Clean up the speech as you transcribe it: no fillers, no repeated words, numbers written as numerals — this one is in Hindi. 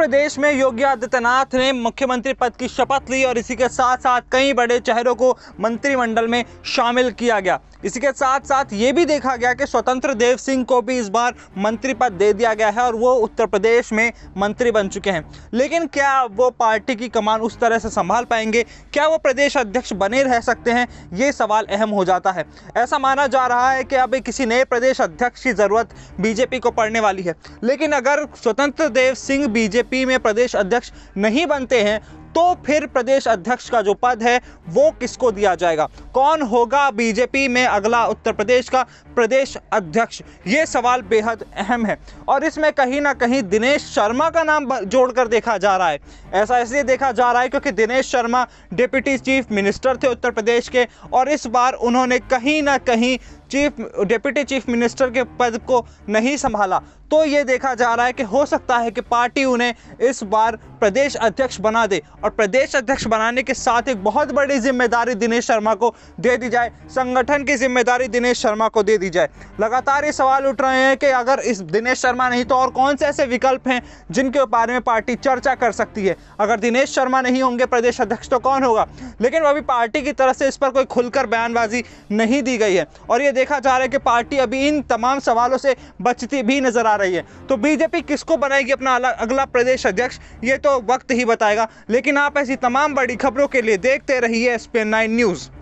प्रदेश में योगी आदित्यनाथ ने मुख्यमंत्री पद की शपथ ली और इसी के साथ साथ कई बड़े चेहरों को मंत्रिमंडल में शामिल किया गया। इसी के साथ साथ ये भी देखा गया कि स्वतंत्र देव सिंह को भी इस बार मंत्री पद दे दिया गया है और वो उत्तर प्रदेश में मंत्री बन चुके हैं। लेकिन क्या वो पार्टी की कमान उस तरह से संभाल पाएंगे? क्या वो प्रदेश अध्यक्ष बने रह सकते हैं? ये सवाल अहम हो जाता है। ऐसा माना जा रहा है कि अभी किसी नए प्रदेश अध्यक्ष की ज़रूरत बीजेपी को पड़ने वाली है। लेकिन अगर स्वतंत्र देव सिंह बीजेपी में प्रदेश अध्यक्ष नहीं बनते हैं तो फिर प्रदेश अध्यक्ष का जो पद है वो किसको दिया जाएगा? कौन होगा बीजेपी में अगला उत्तर प्रदेश का प्रदेश अध्यक्ष? ये सवाल बेहद अहम है और इसमें कहीं ना कहीं दिनेश शर्मा का नाम जोड़कर देखा जा रहा है। ऐसा इसलिए देखा जा रहा है क्योंकि Dinesh Sharma deputy chief minister थे उत्तर प्रदेश के और इस बार उन्होंने कहीं ना कहीं डिप्टी चीफ मिनिस्टर के पद को नहीं संभाला। तो ये देखा जा रहा है कि हो सकता है कि पार्टी उन्हें इस बार प्रदेश अध्यक्ष बना दे और प्रदेश अध्यक्ष बनाने के साथ एक बहुत बड़ी जिम्मेदारी दिनेश शर्मा को दे दी जाए, संगठन की जिम्मेदारी दिनेश शर्मा को दे दी जाए। लगातार ये सवाल उठ रहे हैं कि अगर इस दिनेश शर्मा नहीं तो और कौन से ऐसे विकल्प हैं जिनके बारे में पार्टी चर्चा कर सकती है। अगर दिनेश शर्मा नहीं होंगे प्रदेश अध्यक्ष तो कौन होगा? लेकिन अभी पार्टी की तरफ से इस पर कोई खुलकर बयानबाजी नहीं दी गई है और ये देखा जा रहा है कि पार्टी अभी इन तमाम सवालों से बचती भी नजर आ रही है। तो बीजेपी किसको बनाएगी अपना अगला प्रदेश अध्यक्ष, ये तो वक्त ही बताएगा। लेकिन आप ऐसी तमाम बड़ी खबरों के लिए देखते रहिए SPN9 न्यूज़।